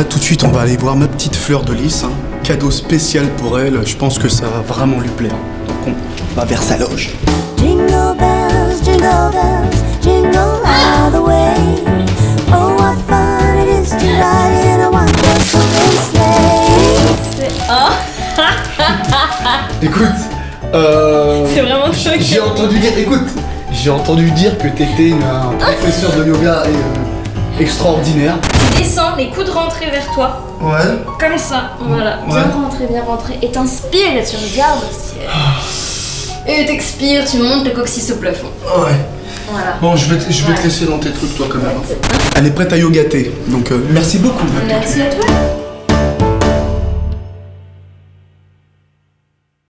là tout de suite on va aller voir ma petite Fleur de Lys, hein. Cadeau spécial pour elle, je pense que ça va vraiment lui plaire. Donc on va vers sa loge. Jingle bells, jingle all the way. Oh, what fun it is to ride in a one-horse open sleigh. Écoute, c'est vraiment choquant. J'ai entendu dire que t'étais un professeur de yoga extraordinaire. Tu descends les coudes rentrés vers toi. Ouais. Comme ça, voilà. Ouais. Bien rentré. Et t'inspires et tu regardes au ciel. Et t'expires, tu montes le coccyx au plafond. Ouais. Voilà. Bon, je vais te laisser dans tes trucs toi quand même. Elle est prête à yogater, donc merci beaucoup. Merci à toi.